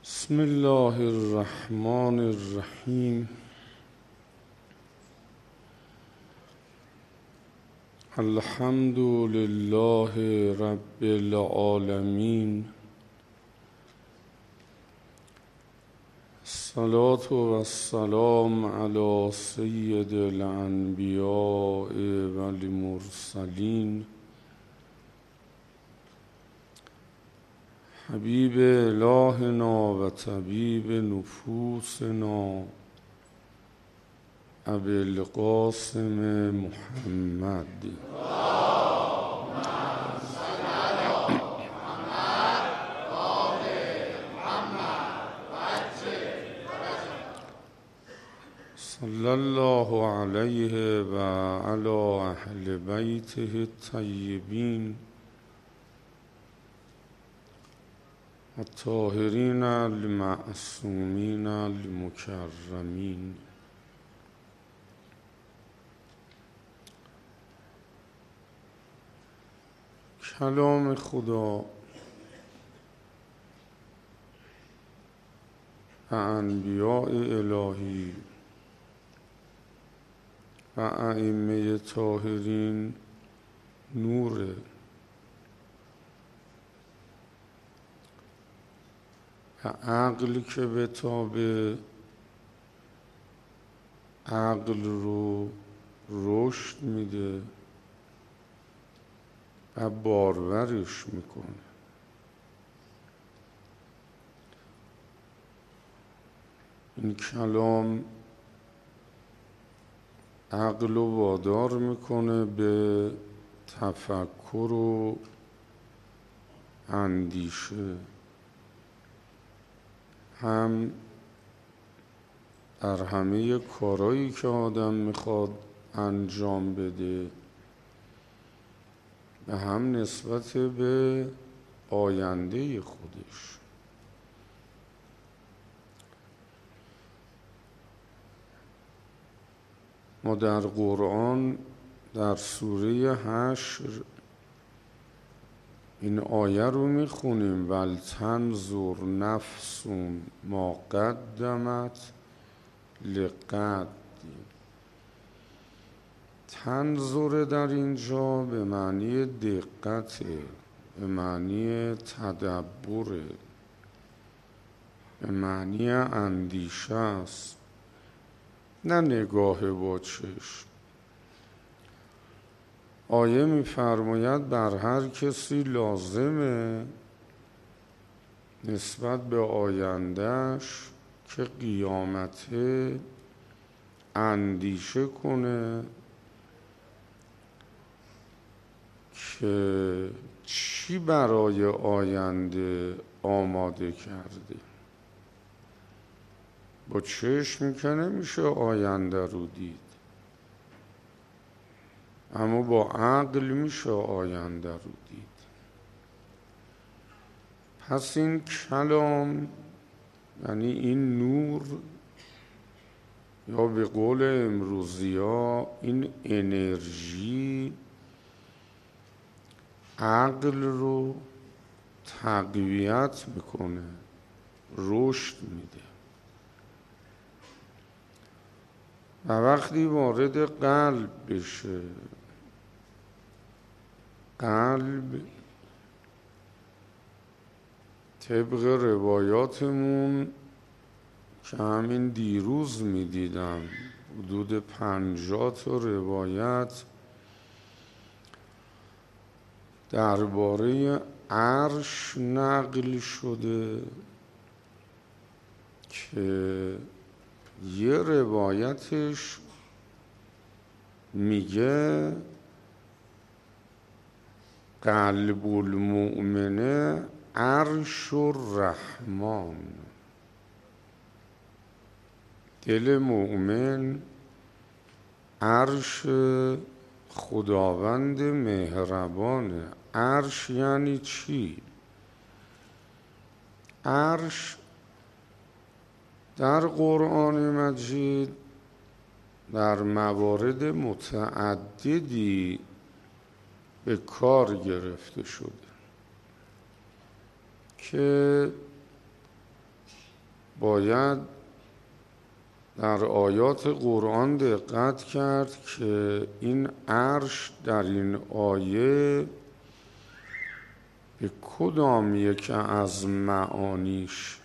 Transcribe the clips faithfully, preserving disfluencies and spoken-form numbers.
بسم الله الرحمن الرحیم. الحمد لله رب العالمین. الصلاة والسلام علی سید الانبیاء والمرسلین حبیب الهنا و طبیب نفوسنا ابی القاسم محمد. صلی الله علیه و علی اهل بیته الطیبین الطاهرین المعصومین المکرمین. کلام خدا و انبیاء الهی و ائمه طاهرین نوره و عقل که بتابه عقل رو رشد میده و بارورش میکنه. این کلام عقل رو وادار میکنه به تفکر و اندیشه، هم در همه کارهایی که آدم میخواد انجام بده و هم نسبت به آینده خودش. ما در قرآن در سوره حشر این آیه رو میخونیم ولتنظر نفس ما قدمت لغد. تنظر در اینجا به معنی دقته، به معنی تدبره، به معنی اندیشه است، نه نگاه با چشم. آیه می‌فرماید بر هر کسی لازمه نسبت به آیندهش که قیامته اندیشه کنه که چی برای آینده آماده کرده. با چشم که نمیشه آینده رو دید، اما با عقل میشه آینده رو دید. پس این کلام یعنی این نور، یا به قول امروزی ها این انرژی، عقل رو تقویت میکنه، رشد میده و وقتی وارد قلب بشه، قلب طبق روایاتمون که همین دیروز میدیدم حدود پنجاه تا روایت درباره عرش نقل شده که یه روایتش میگه قلب المؤمنه عرش الرحمن. دل مؤمن عرش خداوند مهربانه. عرش یعنی چی؟ عرش در قرآن مجید در موارد متعددی به کار گرفته شده که باید در آیات قرآن دقت کرد که این عرش در این آیه به کدام یک از معانیش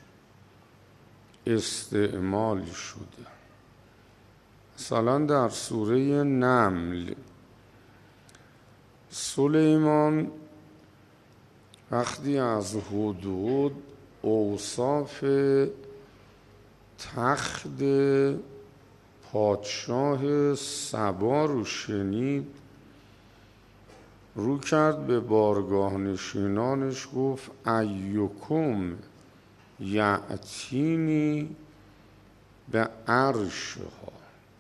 استعمال شده. مثلا در سوره نمل سلیمان وقتی از هدهد اوصاف تخت پادشاه سبا رو شنید، رو کرد به بارگاه نشینانش گفت ایکم یأتینی به عرشها،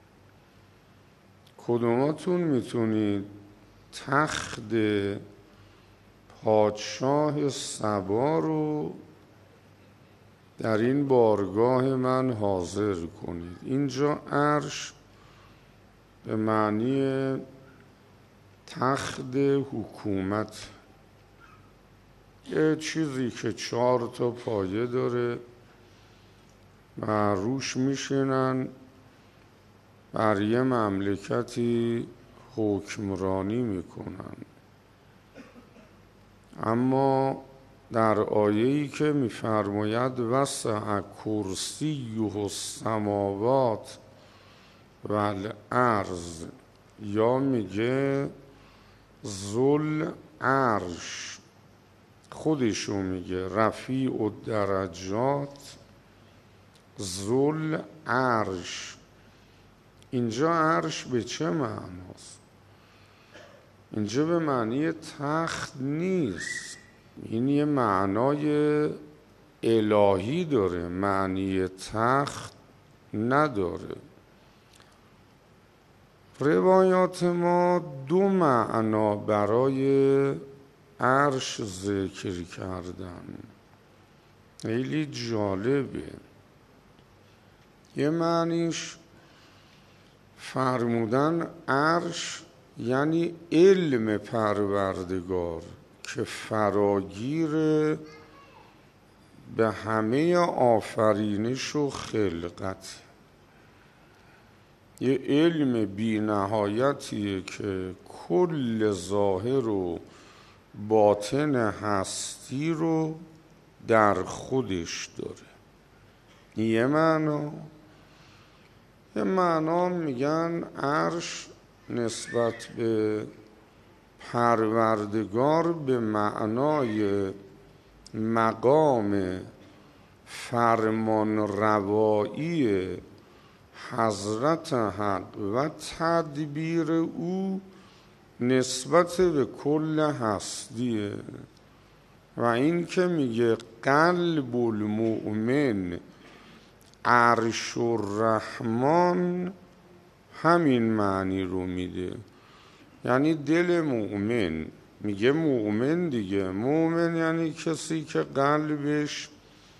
کدوماتون میتونید تخت پادشاه سبا رو در این بارگاه من حاضر کنید. اینجا عرش به معنی تخت حکومت، یه چیزی که چهار تا پایه داره و روش میشینن بر یه مملکتی حکمرانی میکنن. اما در آیه‌ای که می‌فرماید وسع کرسیه السماوات و الارض، یا میگه ذل عرش، خودشو میگه رفیع الدرجات ذل عرش. اینجا عرش به چه معناست؟ اینجا به معنی تخت نیست، این یه معنای الهی داره، معنی تخت نداره. روایات ما دو معنا برای عرش ذکر کردن، خیلی جالبه. یه معنیش فرمودن عرش یعنی علم پروردگار که فراگیر به همه آفرینش و خلقت، یه علم بی نهایتیه که کل ظاهر و باطن هستی رو در خودش داره. یه معنا. یه معنا میگن عرش نسبت به پروردگار به معنای مقام فرمان روایی حضرت حق و تدبیر او نسبت به کل هستیه. و این که میگه قلب المؤمن عرش الرحمن همین معنی رو میده، یعنی دل مؤمن. میگه مؤمن دیگه، مؤمن یعنی کسی که قلبش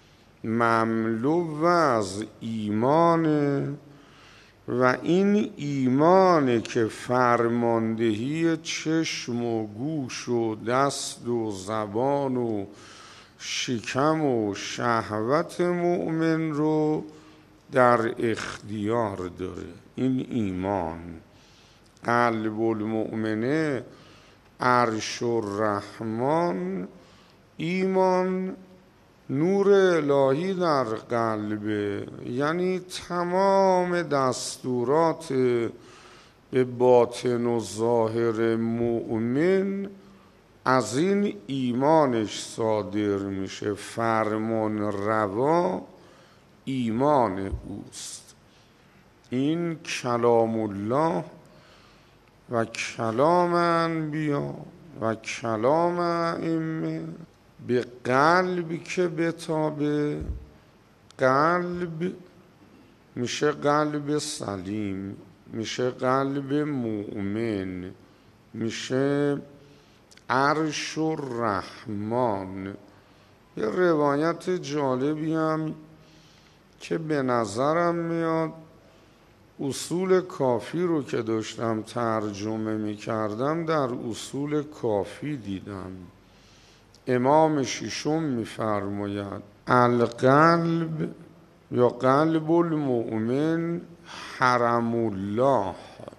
مملو از ایمانه و این ایمانه که فرماندهی چشم و گوش و دست و زبان و شکم و شهوت مؤمن رو در اختیار داره. این ایمان. قلب المؤمنه عرش الرحمن، ایمان نور الهی در قلبه، یعنی تمام دستورات به باطن و ظاهر مؤمن از این ایمانش صادر میشه. فرمان روا ایمان اوست. این کلام الله و کلام انبیا و کلام ائمه به قلبی که بتابه، قلب میشه قلب سلیم، میشه قلب مؤمن، میشه عرش الرحمن. یه روایت جالبی هم که به نظرم میاد، اصول کافی رو که داشتم ترجمه می کردم در اصول کافی دیدم. امام ششم می فرماید القلب یا قلب المؤمن حرم الله،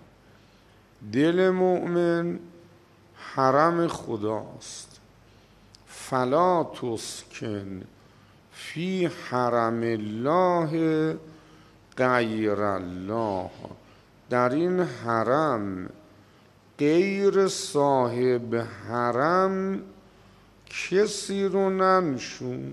دل مؤمن حرم خداست. فلا تسکن فی حرم الله غیر الله، در این حرم غیر صاحب حرم کسی رو ننشون.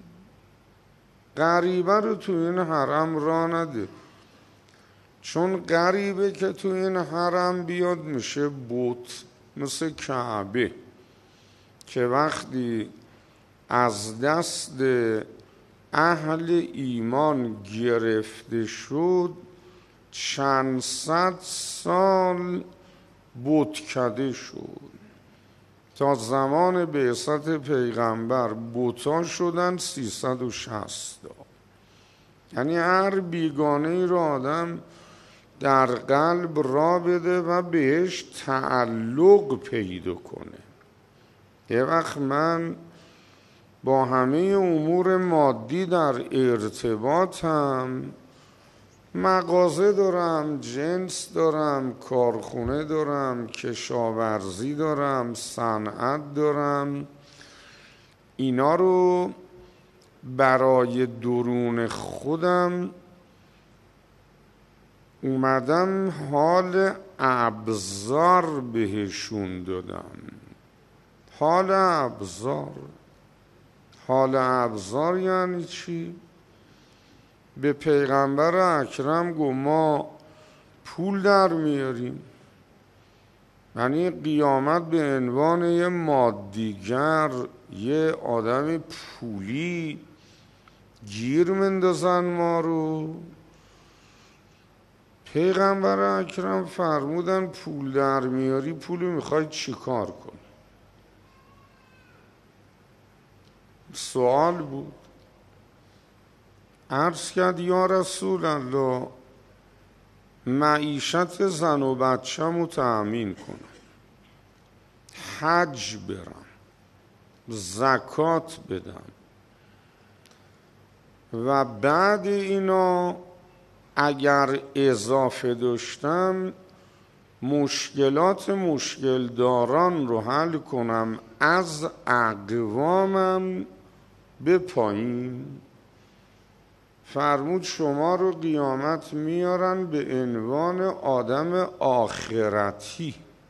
غریبه رو تو این حرم را نده، چون غریبه که تو این حرم بیاد میشه بت، مثل کعبه که وقتی از دست اهل ایمان گرفته شد چند صد سال بتکده شد، تا زمان بعثت پیغمبر بتا شدن سیصد و شصت تا. یعنی هر بیگانه ای رو آدم در قلب را بده و بهش تعلق پیدا کنه. یه وقت من با همه امور مادی در ارتباطم، مغازه دارم، جنس دارم، کارخونه دارم، کشاورزی دارم، صنعت دارم، اینا رو برای درون خودم اومدم حال ابزار بهشون دادم. حال ابزار، حال ابزار یعنی چی؟ به پیغمبر اکرم گو ما پول در میاریم، یعنی قیامت به عنوان یه مادیگر، یه آدم پولی گیر مندازن ما رو. پیغمبر اکرم فرمودن پول در میاری، پولو میخوای چی کار کنی؟ سوال بود. عرض کرد یا رسول الله معیشت زن و بچه‌مو تأمین کنم، حج برم، زکات بدم و بعد اینا اگر اضافه داشتم مشکلات مشکل داران رو حل کنم از اقوامم به پایین. فرمود شما رو قیامت میارن به عنوان آدم آخرتی،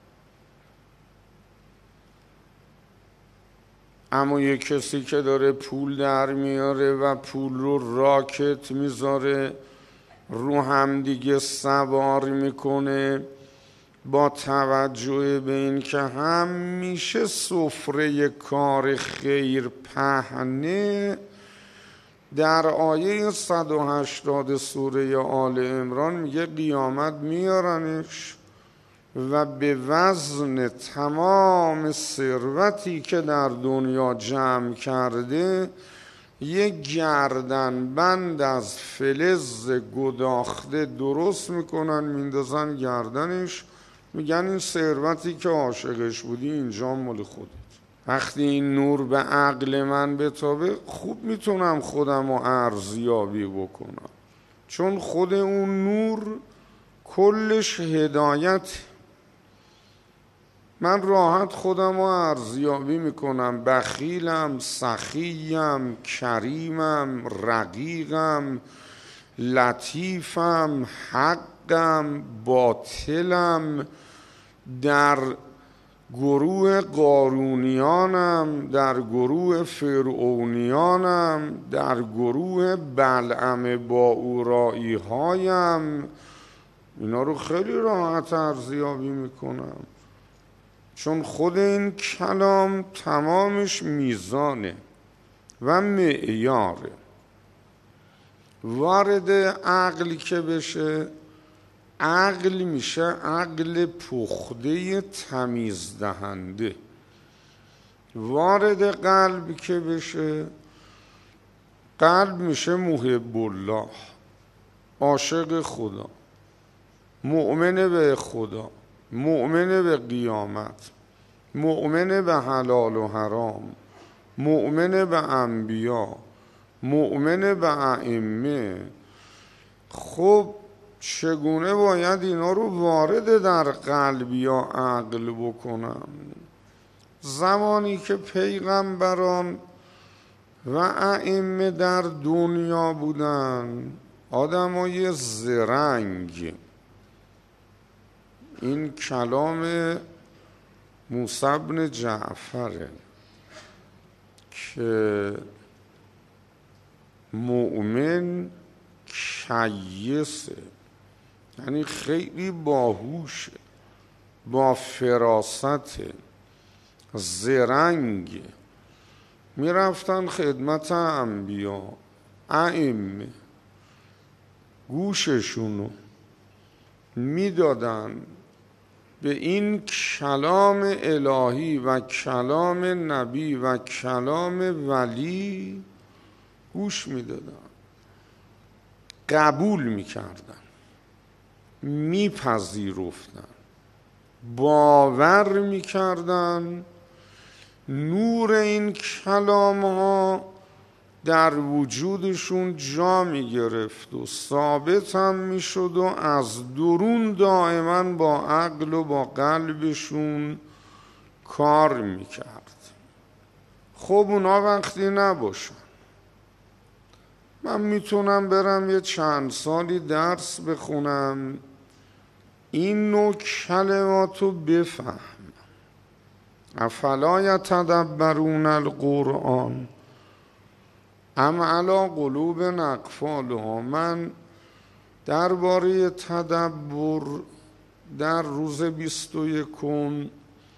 اما یک کسی که داره پول در میاره و پول رو راکت میذاره رو هم دیگه سوار میکنه، با توجه به این که همیشه سفره کار خیر پهنه، در آیه صد و هشتاد سوره آل عمران میگه قیامت میارنش و به وزن تمام ثروتی که در دنیا جمع کرده یک گردن بند از فلز گداخته درست میکنن میندازن گردنش، میگن این ثروتی که عاشقش بودی اینجا مال خودت. وقتی این نور به عقل من بتابه خوب میتونم خودم رو ارزیابی بکنم، چون خود اون نور کلش هدایت. من راحت خودم رو ارزیابی میکنم، بخیلم، سخیم، کریمم، رقیقم، لطیفم، حقم، باطلم، در گروه قارونیانم، در گروه فرعونیانم، در گروه بلعم باورایی هایم. اینا رو خیلی راحت ارزیابی میکنم، چون خود این کلام تمامش میزانه و معیاره. وارد عقل که بشه، عقل میشه عقل پخته تمیز دهنده. وارد قلب که بشه، قلب میشه محب الله، عاشق خدا، مؤمن به خدا، مؤمن به قیامت، مؤمن به حلال و حرام، مؤمن به انبیا، مؤمن به ائمه. خب چگونه باید اینا رو وارد در قلب یا عقل بکنم؟ زمانی که پیغمبران و ائمه در دنیا بودن، آدمای زرنگ، این کلام موسی بن جعفره که مؤمن کیسه، یعنی خیلی باهوشه، با فراست، زرنگ، میرفتن خدمت انبیا، ائمه گوششونو میدادن به این کلام الهی و کلام نبی و کلام ولی، گوش میدادن، قبول میکردن، میپذیرفتن، باور میکردن. نور این کلام ها در وجودشون جا میگرفت و ثابت هم میشد و از درون دائما با عقل و با قلبشون کار میکرد. خب اونا وقتی نباشن، من میتونم برم یه چند سالی درس بخونم، این نوع کلماتو بفهم. افلا یتدبرون القرآن ام علی قلوب اقفالها. من درباره تدبر در روز بیست و یکم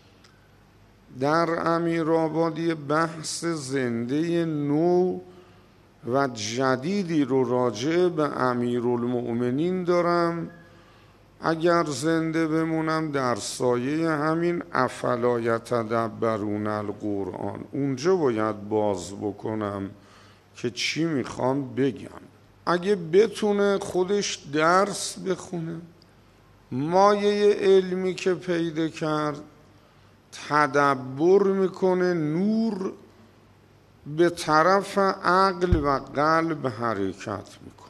در امیرآبادی بحث زنده نو و جدیدی رو راجع به امیرالمؤمنین دارم. اگر زنده بمونم در سایه همین افلا یتدبرون القرآن اونجا باید باز بکنم که چی میخوام بگم. اگه بتونه خودش درس بخونه، مایه علمی که پیدا کرد تدبر میکنه، نور به طرف عقل و قلب حرکت میکنه.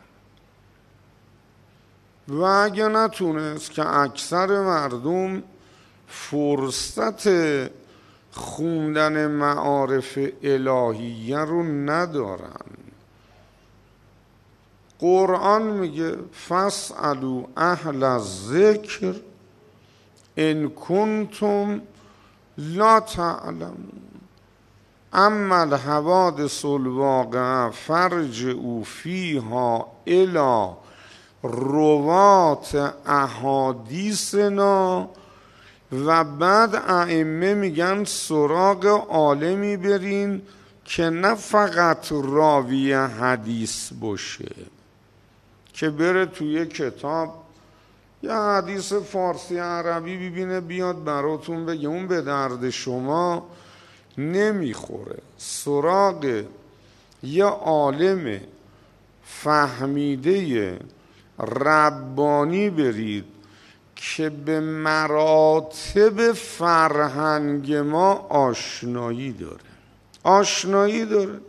و اگه نتونست، که اکثر مردم فرصت خوندن معارف الهیه رو ندارن، قرآن میگه فاسألوا اهل الذکر ان کنتم لا تعلمون اما الحوادث الواقعه فارجعوا فیها الی روات احادیثنا. و بعد ائمه میگن سراغ عالمی برین که نه فقط راوی حدیث باشه، که بره توی کتاب یا حدیث فارسی عربی ببینه بیاد براتون بگه، اون به درد شما نمیخوره. سراغ یه عالم فهمیده ربانی برید که به مراتب فرهنگ ما آشنایی داره، آشنایی داره.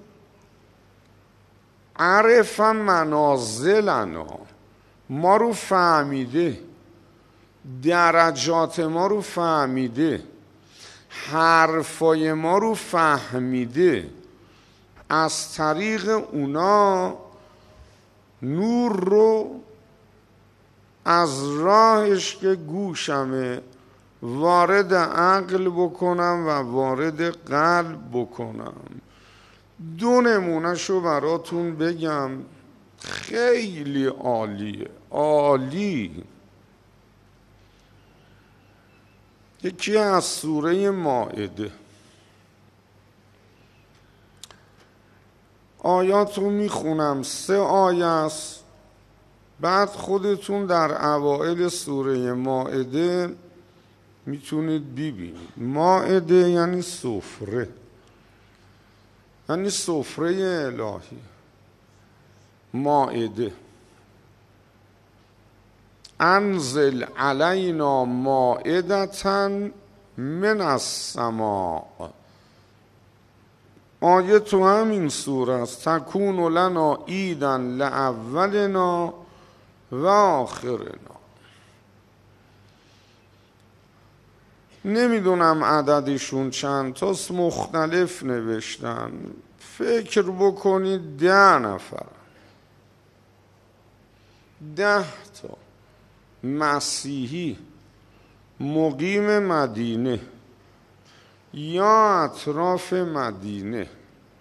عرف منازلنا، ما رو فهمیده، درجات ما رو فهمیده، حرفای ما رو فهمیده. از طریق اونا نور رو از راهش که گوشمه وارد عقل بکنم و وارد قلب بکنم. دو نمونهشو براتون بگم، خیلی عالیه، عالی. یکی از سوره مائده، آیات رو میخونم، سه آیه است، بعد خودتون در اوائل سوره مائده میتونید ببینید. مائده یعنی سفره، یعنی سفره الهی. مائده، انزل علینا مائدة من السماء. آیه تو همین سوره است. تکون لنا عیدا لاولنا و آخرنا. نمیدونم عددشون چند تاست، مختلف نوشتن. فکر بکنید ده نفر ده تا مسیحی مقیم مدینه یا اطراف مدینه،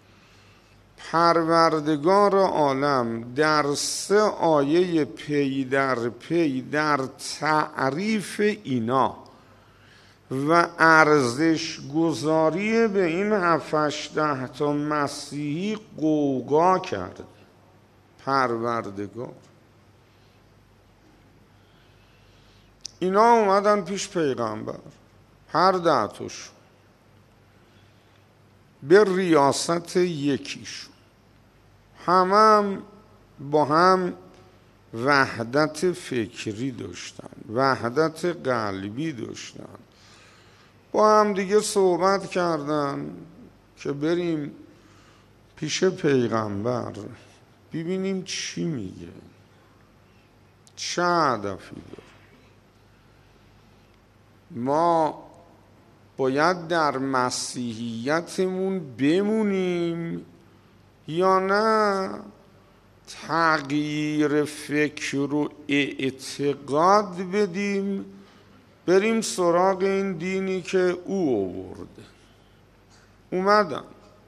پروردگار عالم در سه آیه پی در پی در تعریف اینا و ارزش گذاری به این هفتش ده تا مسیحی قوقا کرده. پروردگار اینا اومدن پیش پیغمبر، هر ده تاشون به ریاست یکیشون، هم, هم با هم وحدت فکری داشتن، وحدت قلبی داشتن، با هم دیگه صحبت کردن که بریم پیش پیغمبر ببینیم چی میگه، چه هدفی داره. ما باید در مسیحیتمون بمونیم یا نه تغییر فکر و اعتقاد بدیم بریم سراغ این دینی که او آورده. اومدن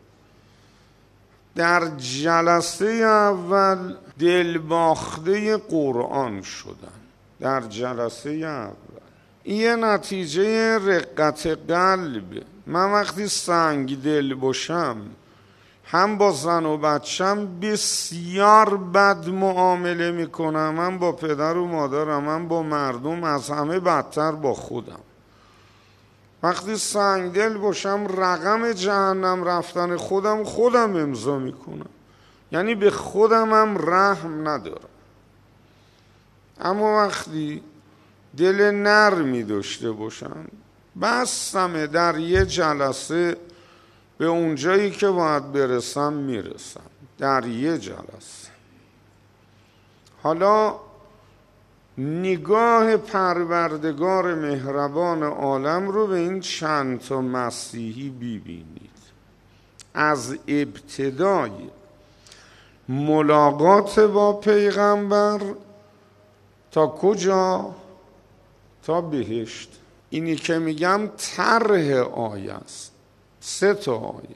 در جلسه اول دلباخته قرآن شدن. در جلسه اول یه نتیجه رقت قلب. من وقتی سنگ دل باشم هم با زن و بچم بسیار بد معامله میکنم، من با پدر و مادرم، من با مردم، از همه بدتر با خودم. وقتی سنگ دل باشم رقم جهنم رفتن خودم خودم امضا میکنم، یعنی به خودم هم رحم ندارم. اما وقتی دل نرمی داشته باشم بسمه در یه جلسه به اونجایی که باید برسم میرسم، در یه جلسه. حالا نگاه پروردگار مهربان عالم رو به این چند تا مسیحی ببینید. از ابتدای ملاقات با پیغمبر تا کجا؟ تا بهشت. اینی که میگم طرح آیه است، سه تا آیه.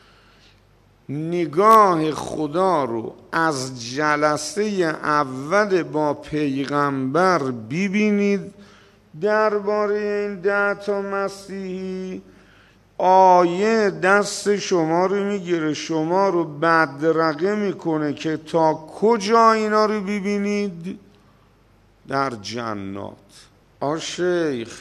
نگاه خدا رو از جلسه اول با پیغمبر ببینید درباره این ده تا مسیحی. آیه دست شما رو میگیره، شما رو بدرقه میکنه که تا کجا اینا رو ببینید؟ در جنات. آ شیخ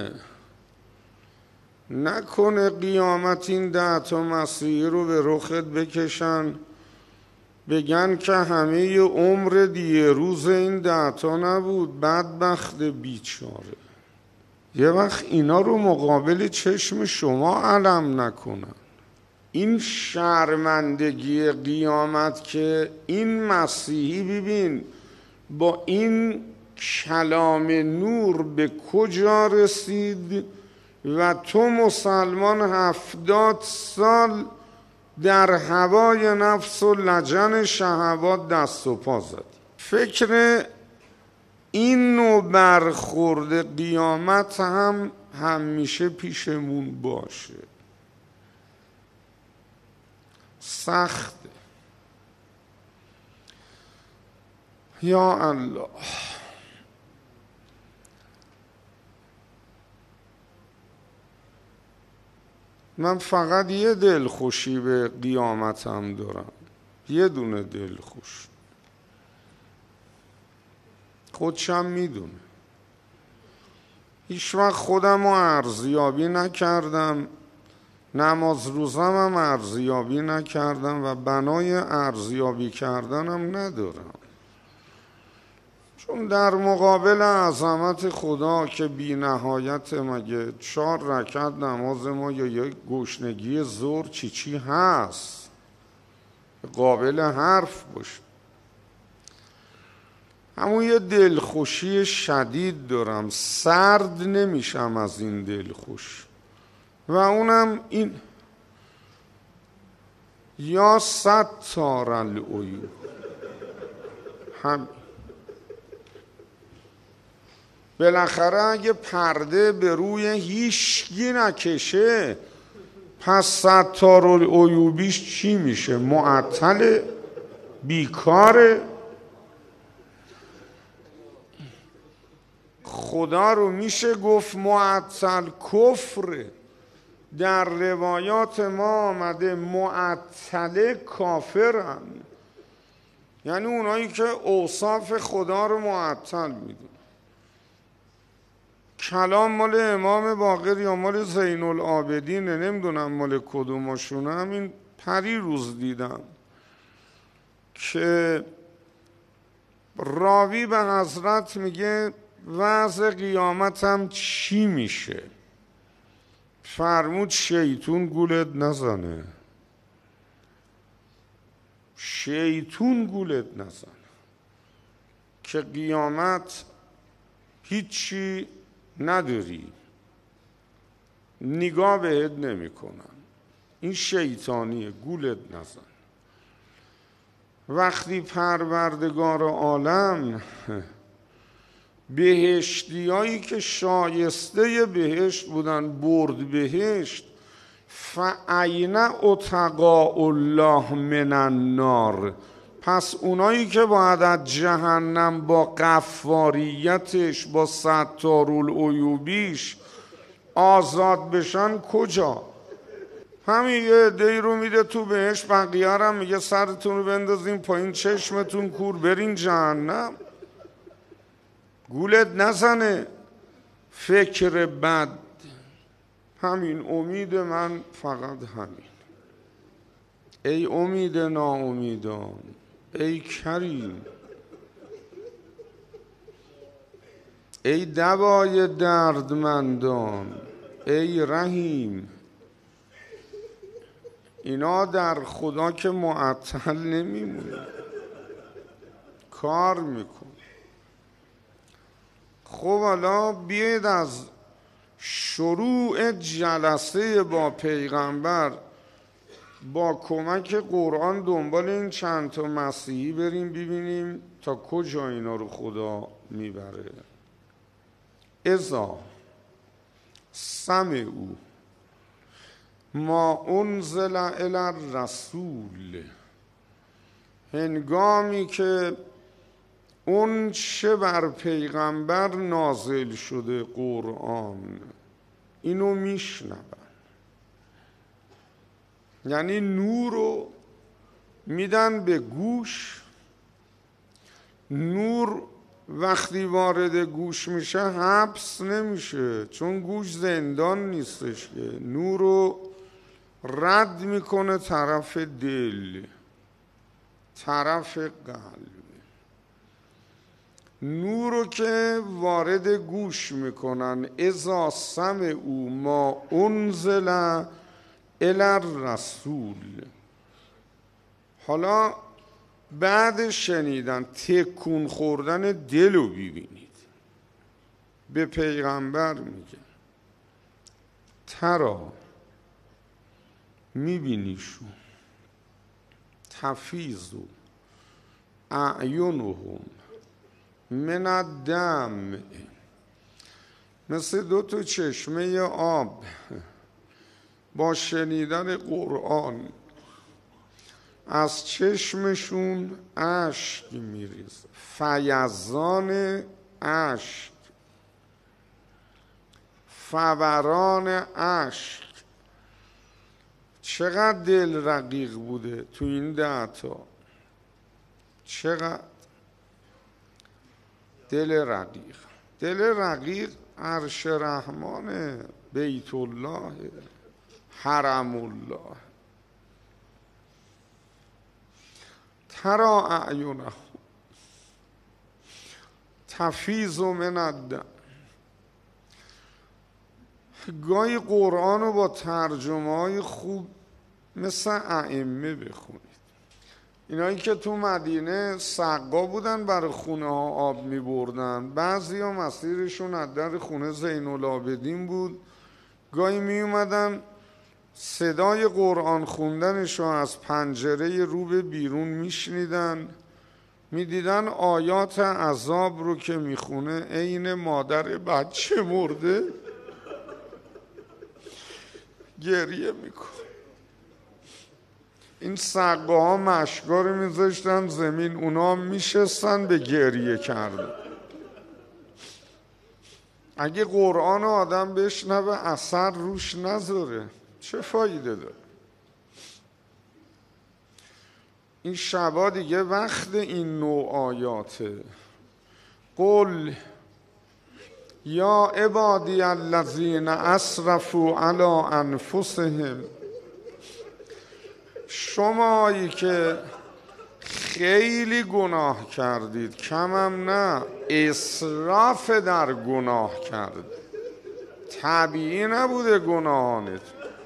نکنه قیامت این ده تا مسیحی رو به رخت بکشن بگن که همه عمر دیه روز این ده تا نبود، بدبخت بیچاره. یه وقت اینا رو مقابل چشم شما علم نکنن. این شرمندگی قیامت که این مسیحی ببین با این کلام نور به کجا رسید و تو مسلمان هفتاد سال در هوای نفس و لجن شهوات دست و پا زدی. فکر این نوع برخورد قیامت هم همیشه پیشمون باشه. سخته. یا الله. من فقط یه دلخوشی به قیامتم دارم، یه دونه دلخوش، خودشم میدونه. هیچ وقت خودم رو ارزیابی نکردم، نماز روزم هم ارزیابی نکردم و بنای ارزیابی کردنم ندارم، چون در مقابل عظمت خدا که بی نهایت، مگه چهار رکعت نماز ما یا یک گشنگی ظهر چی چی هست قابل حرف باشه. همون یه دلخوشی شدید دارم، سرد نمیشم از این دلخوش، و اونم این یا ستار العیوب. هم بالاخره اگه پرده به روی هیچکی نکشه پس ستار العیوبیش چی میشه؟ معطل، بیکاره. خدا رو میشه گفت معطل، کفر. در روایات ما آمده معطل کافرن، یعنی اونایی که اوصاف خدا رو معطل میدون. کلام مال امام باقر یا مال زین العابدینه، نمیدونم مال کدومشونه. همین پری روز دیدم که راوی به حضرت میگه وضع قیامتم چی میشه؟ فرمود شیطون گولت نزنه، شیطون گولت نزنه، که قیامت هیچی نداری، نگاه بهت نمی کنن، این شیطانیه، گولت نزن. وقتی پروردگار عالم بهشتیایی که شایسته بهشت بودن برد بهشت، فَأَیْنَ اُتَقَاءُ اللَّهِ مِنَ النَّارِ، پس اونایی که باید از جهنم با غفاریتش، با ستار العیوبیش آزاد بشن کجا؟ همین یه عده‌ای رو میده تو بهشت، بقیه هم میگه سرتون رو بندازین پایین، چشمتون کور، برین جهنم. گولت نزنه فکر بد. همین امید من فقط همین. ای امید ناامیدان، ای کریم، ای دوای دردمندان، ای رحیم. اینا در خدا که معطل نمیمونه، کار میکن. خب حالا بیاید از شروع جلسه با پیغمبر با کمک قرآن دنبال این چند تا مسیحی بریم ببینیم تا کجا اینا رو خدا میبره. اذا سمعوا ما انزل الی الرسول، هنگامی که اون چه بر پیغمبر نازل شده قرآن اینو میشنون، یعنی نور رو میدن به گوش. نور وقتی وارد گوش میشه حبس نمیشه، چون گوش زندان نیستش که. نور رو رد میکنه طرف دل، طرف قلب. نور رو که وارد گوش میکنن، اذا سمعوا ما انزل الی الرسول. حالا بعد شنیدن تکون خوردن دل رو ببینید. به پیغمبر میگه ترا، میبینیشون، تفیض اعینهم من الدمع، مثل دو تا چشمه آب با شنیدن قرآن از چشمشون اشک میریزه، فیضان اشک، فوران اشک. چقدر دل رقیق بوده تو این ده تا، چقدر دل رقیق. دل رقیق عرش رحمانه، بیت الله، حرم الله. ترا اعینهم، تفیض من الدم. گاهی قرآن رو با ترجمه های خوب مثل ائمه بخونید. اینایی که تو مدینه سقا بودن برای خونه ها آب می بردن، بعضی ها مسیرشون از در خونه زین العابدین بود، گاهی می اومدن صدای قرآن خوندنش رو از پنجره رو به بیرون می شنیدن، می دیدن آیات عذاب رو که می خونه عین مادر بچه مرده گریه می کنه. این سقا ها مشکا رو می ذاشتن زمین، اونا می شستن به گریه کردن. اگه قرآن آدم بشنوه اثر روش نذاره چه فایده داره؟ این شبا دیگه وقت این نوع آیاته. قل یا عبادی الذین اسرفوا علی انفسهم، شمایی که خیلی گناه کردید، کمم نه، اسراف در گناه کرد، طبیعی نبوده گناهانت.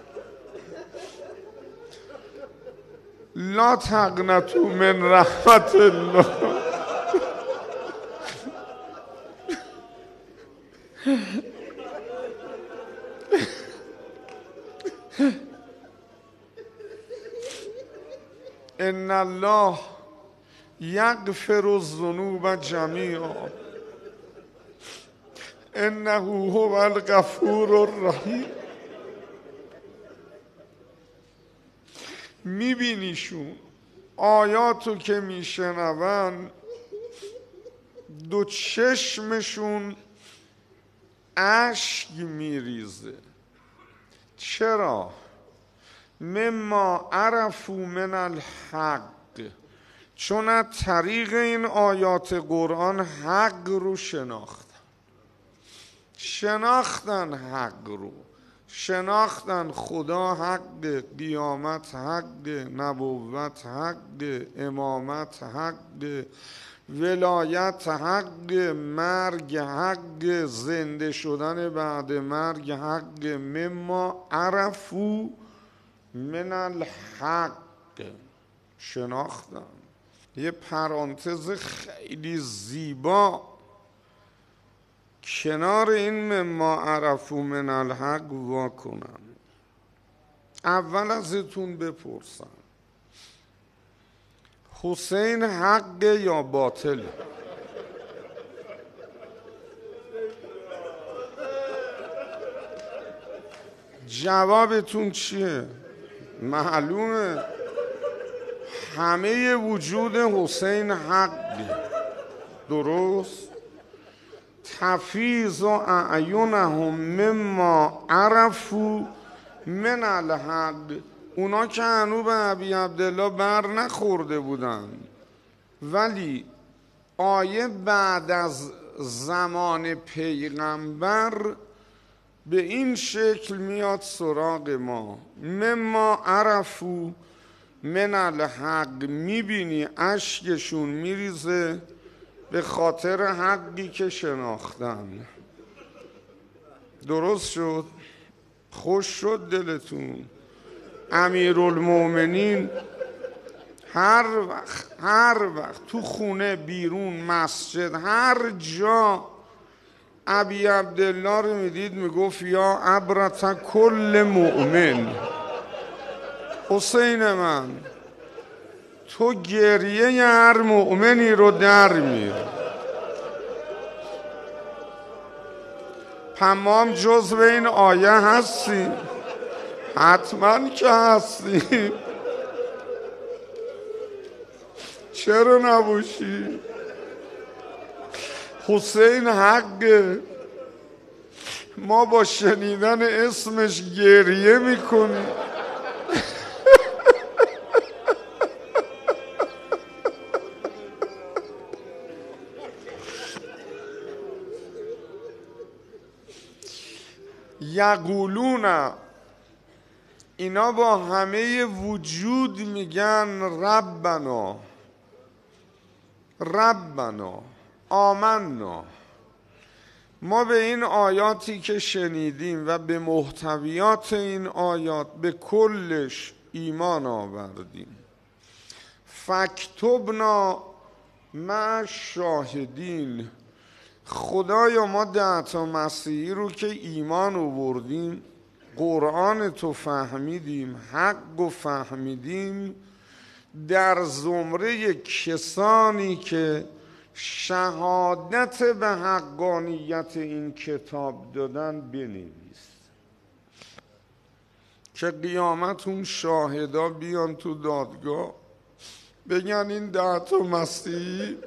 لا تقنطوا من رحمت الله، ان الله یغفر الذنوب جمیعا انه هو الغفور الرحیم. میبینیشون آیاتو که میشنون دو چشمشون اشک میریزه. چرا؟ مما عرفوا من الحق، چون از طریق این آیات قرآن حق رو شناختن. شناختن حق رو، شناختن خدا حق، قیامت حق، نبوت حق، امامت حق، ولایت حق، مرگ حق، زنده شدن بعد مرگ حق. مما عرفوا من الحق، شناختن. یه پرانتز خیلی زیبا کنار این مما عرفوا من الحق وا کنم. اول ازتون بپرسم حسین حق یا باطل؟ جوابتون چیه؟ معلومه همه وجود حسین حقه، درست؟ تفیض اعینهم مما عرفوا من الحق. اونا که هنو به ابی عبدالله بر نخورده بودن، ولی آیه بعد از زمان پیغمبر به این شکل میاد سراغ ما. مما عرفوا من الحق، میبینی اشکشون میریزه به خاطر حقی که شناختن. درست شد؟ خوش شد دلتون؟ امیرالمومنین هر وقت هر وقت تو خونه، بیرون، مسجد، هر جا ابی عبدالله رو میدید میگفت یا عبرت کل مؤمن. حسین من تو گریه هر مؤمنی رو در میاری. پمام جزو این آیه هستی؟ حتما که هستی. چرا نباشی؟ حسین حقه. ما با شنیدن اسمش گریه میکنیم. یقولون، اینا با همه وجود میگن ربنا ربنا. آمنا، ما به این آیاتی که شنیدیم و به محتویات این آیات به کلش ایمان آوردیم. فاکتبنا مع شاهدین، خدایا ما ده تا مسیحی رو که ایمان آوردیم، قرآن تو فهمیدیم، حق و فهمیدیم، در زمره کسانی که شهادت به حقانیت این کتاب دادن بنویس، که قیامت اون شاهدا بیان تو دادگاه بگن این ده تا مسیحی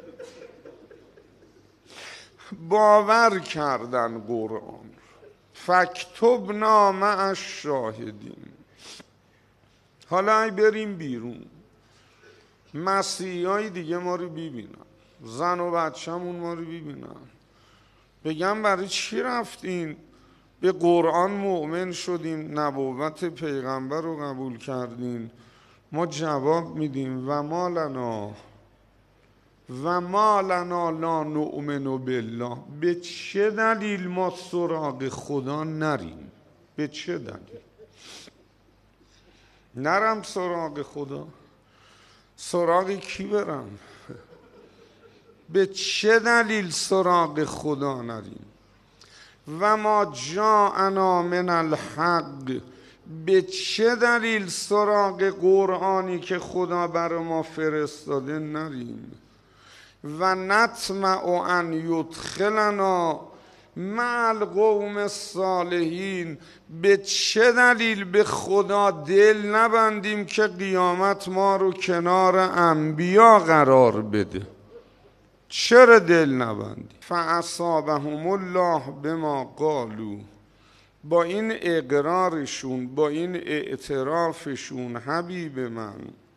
باور کردن قرآن. فاکتبنا مع الشاهدین. حالا ای بریم بیرون، مسیحی های دیگه ما رو ببینن، زن و بچه‌مون ما رو ببینن، بگم برای چی رفتین به قرآن مؤمن شدیم، نبوت پیغمبر رو قبول کردین؟ ما جواب میدیم و ما لنا و ما لنا لا نؤمن بالله. به چه دلیل ما سراغ خدا نریم؟ به چه دلیل نرم سراغ خدا؟ سراغ کی برم؟ به چه دلیل سراغ خدا نریم؟ و ما جاءنا من الحق، به چه دلیل سراغ قرآنی که خدا بر ما فرستاده نریم؟ و نطمع ان یدخلنا مع القوم الصالحین، به چه دلیل به خدا دل نبندیم که قیامت ما رو کنار انبیا قرار بده؟ چرا دل نبندیم؟ فاصابهم الله بما قالوا، با این اقرارشون، با این اعترافشون حبیب من،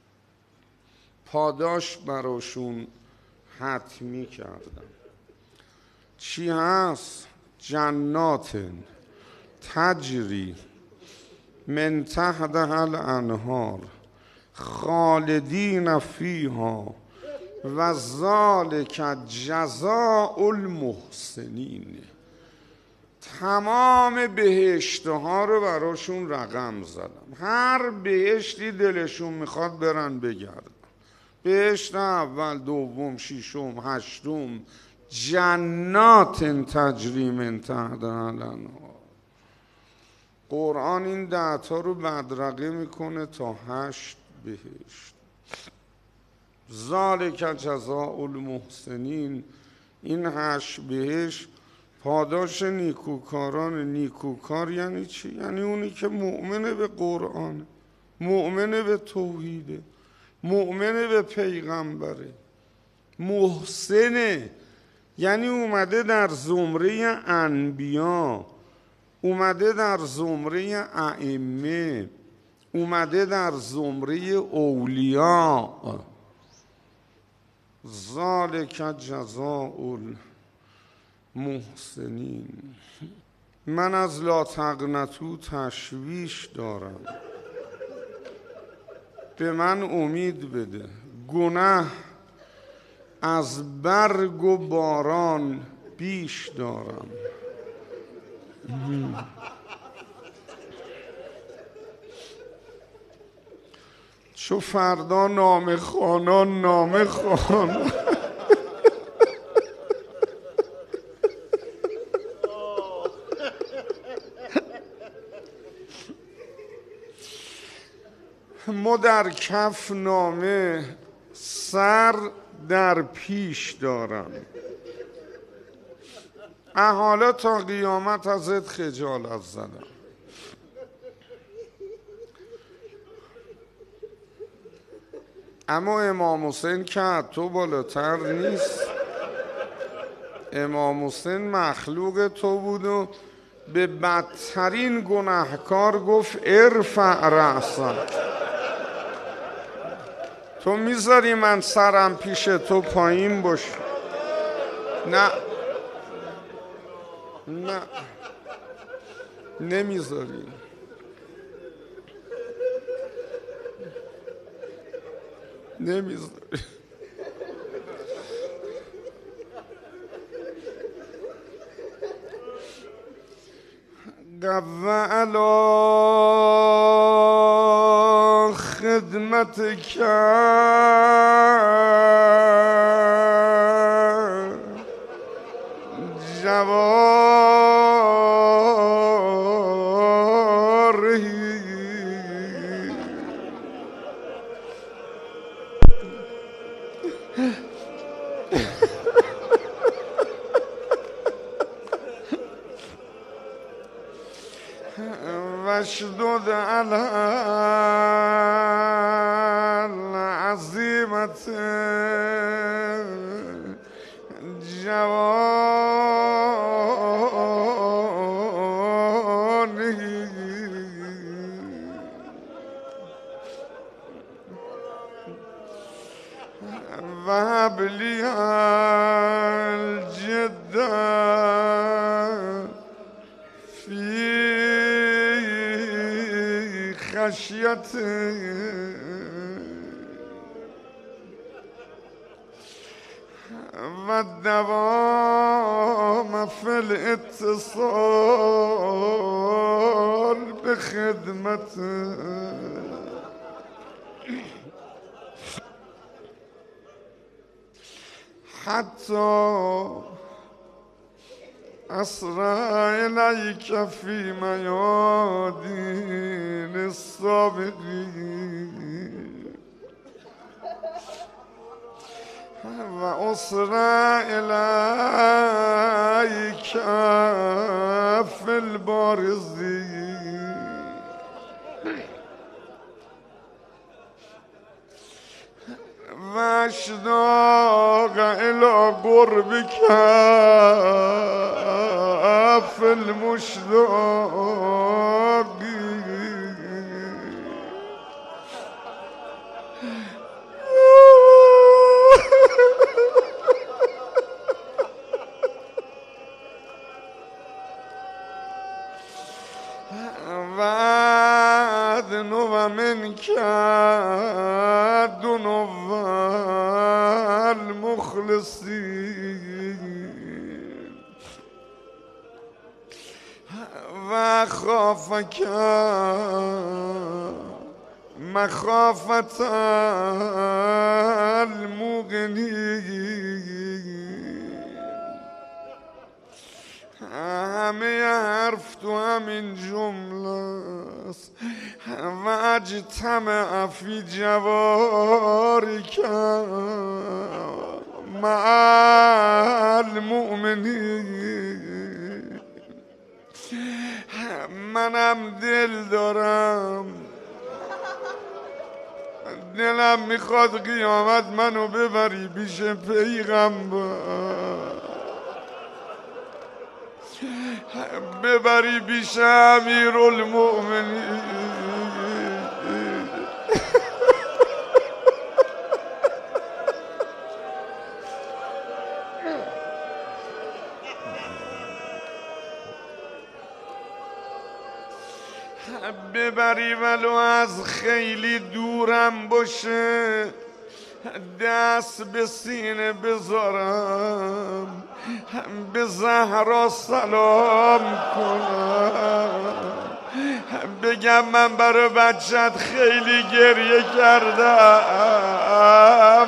پاداش براشون حتمی کردم. چی هست؟ جنات تجری من تحتها الانهار خالدین فیها و ذالک جزاء المحسنین. تمام بهشتها رو براشون رقم زدم، هر بهشتی دلشون میخواد برن بگردن، بهشت اول، دوم، ششم، هشتم، جنات تجری من تحتها الانهار. قرآن این دهتا رو بدرقه میکنه تا هشت بهشت. ذالک جزاء المحسنین، این هشت بهشت پاداش نیکوکاران. نیکوکار یعنی چی؟ یعنی اونی که مؤمنه به قرآن، مؤمنه به توحیده، مؤمنه به پیغمبره، محسنه، یعنی اومده در زمره انبیا، اومده در زمره ائمه، اومده در زمره اولیاء. ذالک جزاء المحسنین. من از لا تقنطوا تشویش دارم، به من امید بده. گناه از برگ و باران بیش دارم. چو فردا نامه خوانان نامه خوان. ما در کف نامه سر در پیش دارم. حالا تا قیامت ازت خجالت زدم. اما امام حسین که تو بالاتر نیست. امام حسین مخلوق تو بود و به بدترین گناهکار گفت ارفع رأسک. تو میذاری من سرم پیش تو پایین باش؟ نه نه نمیذاری. نمیذاری. قو علا خدمت کرد جواری واشدد على العزيمة جواني وهب لي الجد في خشيتي والدوام في الاتصال بخدمته حتى أسرى إليك في ميادين السابقين وأسرى إليك في البارزين واشتاق إلى قربك في المشتاق وأدنو منك دنو المخلصين وخافك مخافة المغنين همه حرف تو همین جمله و اجتمع فی جوارک مع المؤمنین منم دل دارم دلم میخواد قیامت منو ببری پیش پیغمبر ببری پیش امیر المؤمنین ببری ولو از خیلی دورم باشه دست به سینه بذارم به زهرا سلام کنم بگم من برای بچت خیلی گریه کردم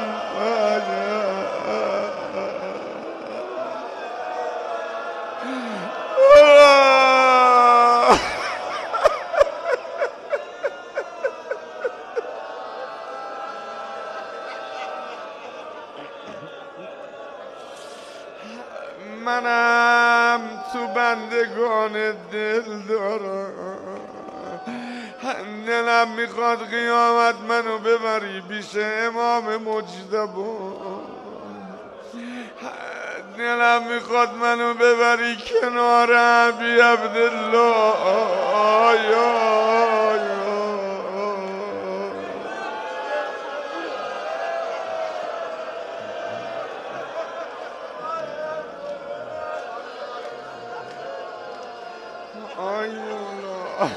منم تو بندگان دل دارم دلم میخواد قیامت منو ببری پیش امام مجتبی دلم میخواد منو ببری کنار ابی عبدالله یا آی مولا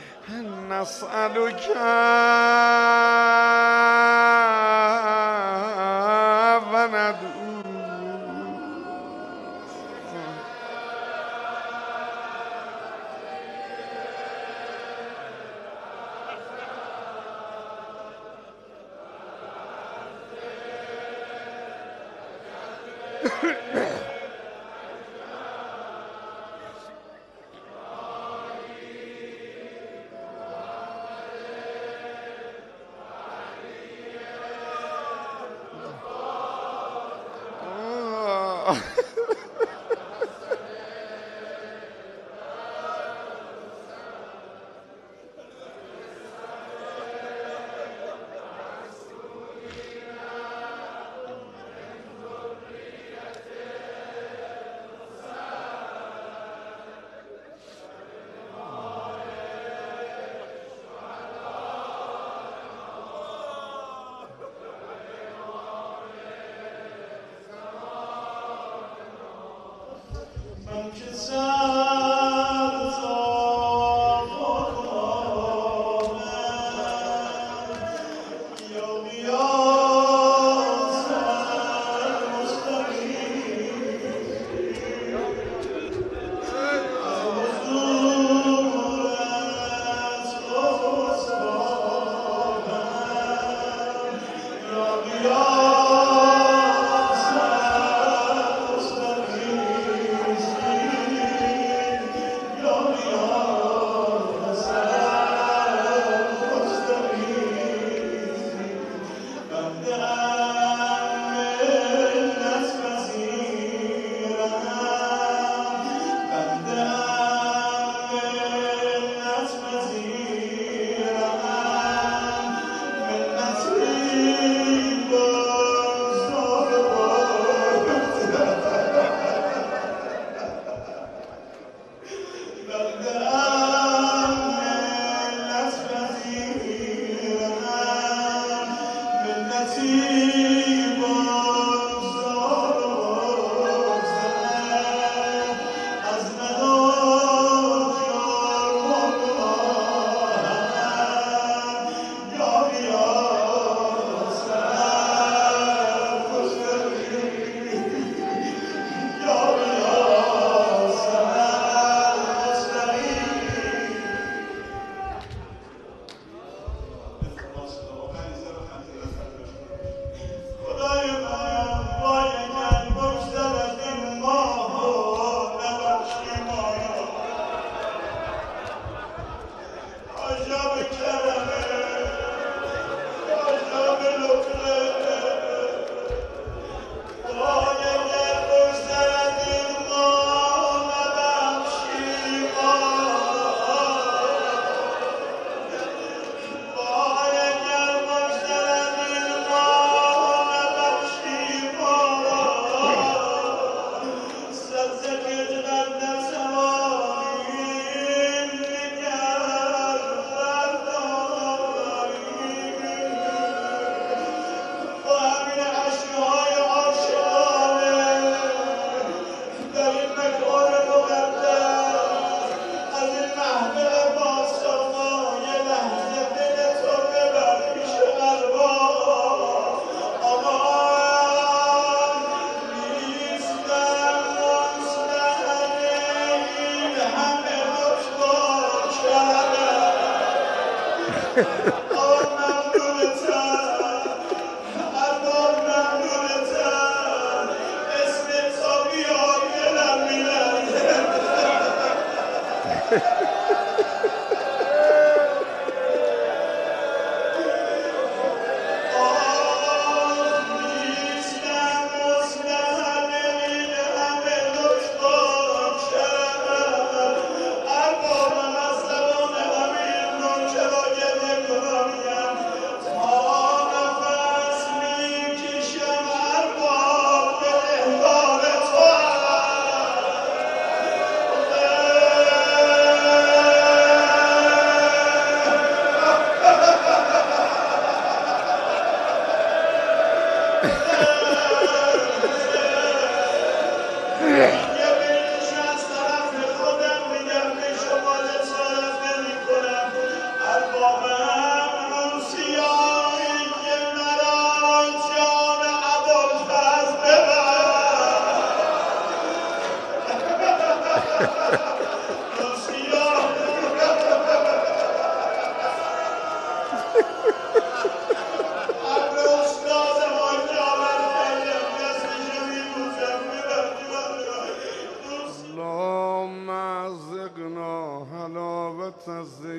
نسألك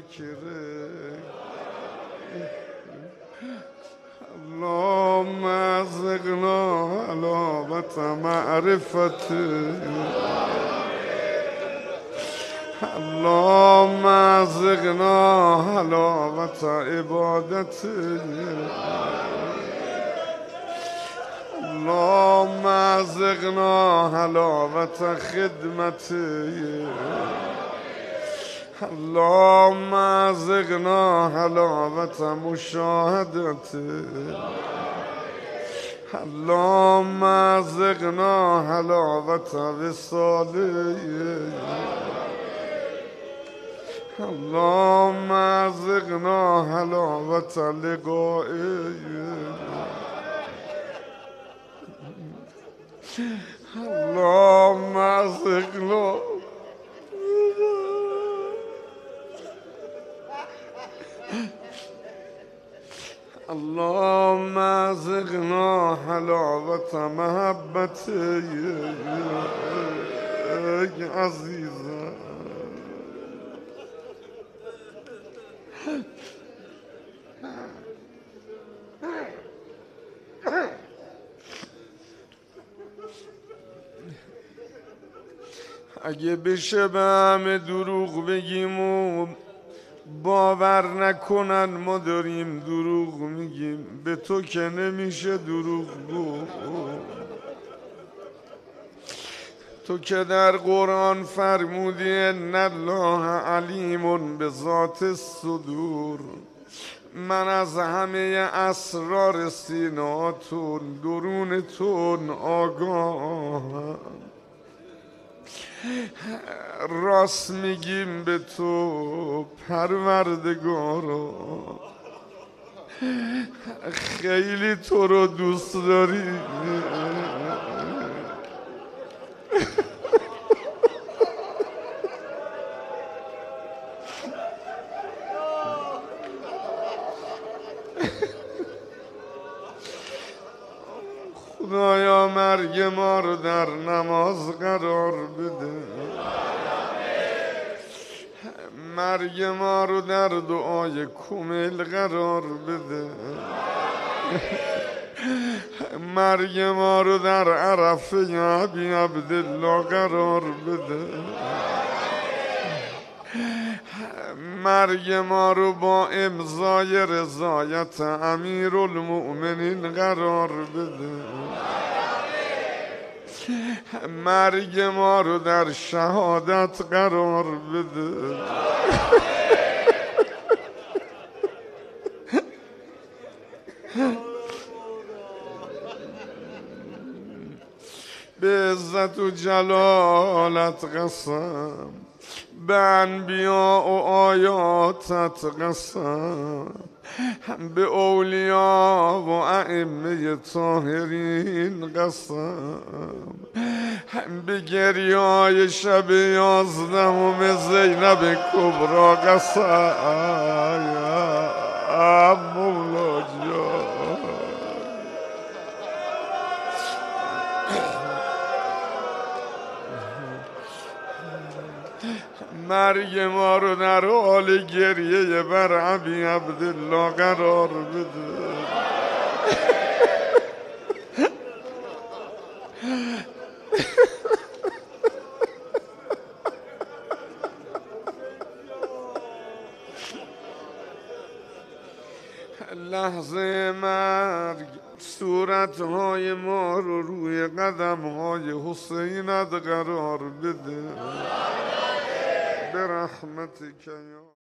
ذکره اللهم ارزقنا حلاوت معرفته اللهم ارزقنا حلاوت عبادته اللهم ارزقنا حلاوت خدمته اللهم ارزقنا حلاوت مشاهدته اللهم ارزقنا حلاوت وصاله اللهم ارزقنا حلاوت لقائه اللهم ارزقنا اللهم ارزقنا حلاوت محبته عزیزم اگه بشه به همه دروغ بگیم و باور نکنن ما داریم دروغ میگیم به تو که نمیشه دروغ گو تو که در قرآن فرمودی ان الله علیم به ذات الصدور من از همه اسرار سیناتون درونتون آگاهم راست میگیم به تو پروردگارا خیلی تو رو دوست داری خدایا مرگ ما رو در نماز قرار بده مرگ ما رو در دعای کمیل قرار بده مرگ ما رو در عرفه ابی عبدالله قرار بده مرگ ما رو با امضای رضایت امیرالمؤمنین قرار بده مرگ ما رو در شهادت قرار بده به عزت و جلالت قسم به انبیاء و آیاتت قسم به اولیا و ائمه طاهرین قسم به گریه‌های شب یازدهم زینب کبری قسم مولا جان مرگ ما رو در حال گریه بر ابی عبدالله قرار بده لحظه مرگ صورتهای ما رو روی قدمهای حسینت قرار بده برحمتک یا